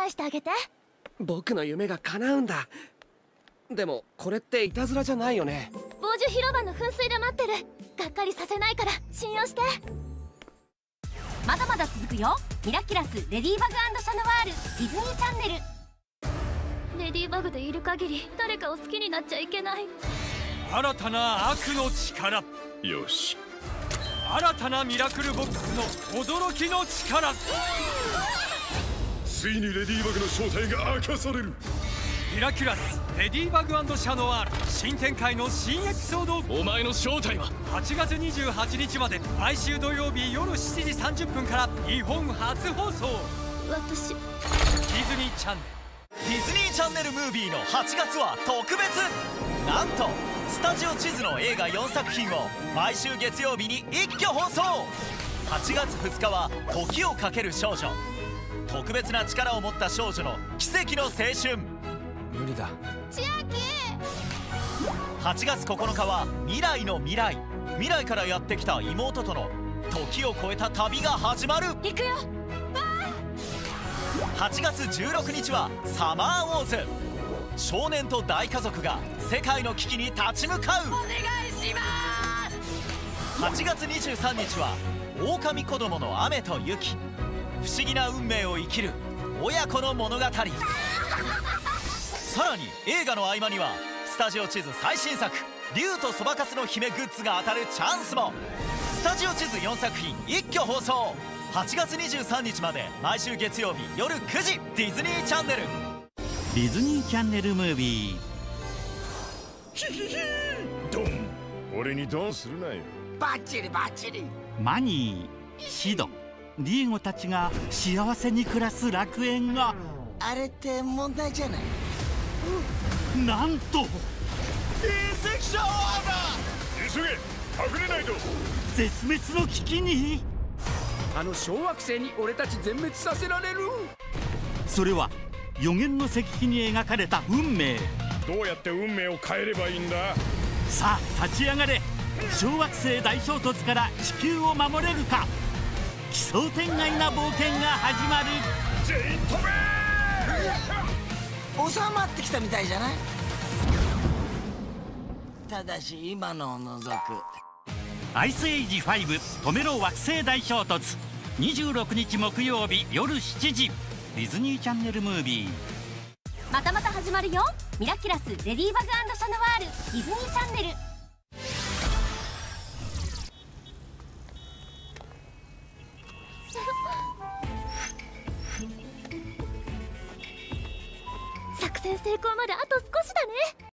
返してあげて。 僕の夢が叶うんだ。でもこれっていたずらじゃないよね。 傍受広場の噴水で待ってる。がっかりさせないから信用して。 まだまだ続くよ。ミラキュラスレディーバグ&シャノワールディズニーチャンネル。 レディバグでいる限り誰かを好きになっちゃいけない。 新たな悪の力。 よし。 新たなミラクルボックスの驚きの力。 ついにレディバグの正体が明かされる。 ミラキュラスレディバグ&シャノワール新展開の新エピソード。 お前の正体は 8月28日まで毎週土曜日夜7時30分から日本初放送。 私ディズニーチャンネル。 ディズニーチャンネルムービーの8月は特別。なんとスタジオ地図の映画4作品を毎週月曜日に一挙放送。8月2日は時をかける少女。特別な力を持った少女の奇跡の青春。 無理だ。 千秋。 8月9日は未来の未来。未来からやってきた妹との時を超えた旅が始まる。 行くよ。 8月16日はサマーウォーズ。少年と大家族が世界の危機に立ち向かう。お願いします。8月23日は狼子供の雨と雪。不思議な運命を生きる親子の物語。さらに映画の合間にはスタジオ地図最新作竜とそばかすの姫グッズが当たるチャンスも。スタジオ地図4作品一挙放送。8月23日まで毎週月曜日夜9時ディズニーチャンネル。 ディズニーチャンネルムービー。 ヒヒヒドン。俺にドンするなよ。 バッチリバッチリ。 マニー、シド、ディエゴたちが幸せに暮らす楽園が。 あれって問題じゃない。 なんと隕石シャワーだ。 急げ、隠れないと。 絶滅の危機に。 あの小惑星に俺たち全滅させられる。 それは予言の石碑に描かれた運命。 どうやって運命を変えればいいんだ。 さあ立ち上がれ。小惑星大衝突から地球を守れるか。奇想天外な冒険が始まる。 全員飛べ収まってきたみたいじゃない。ただし今のを除く。 アイスエイジ5止めろ惑星大衝突。26日木曜日夜7時ディズニーチャンネルムービー。 またまた始まるよ。ミラキュラスレディーバグ&シャノワールディズニーチャンネル。 作戦成功まであと少しだね。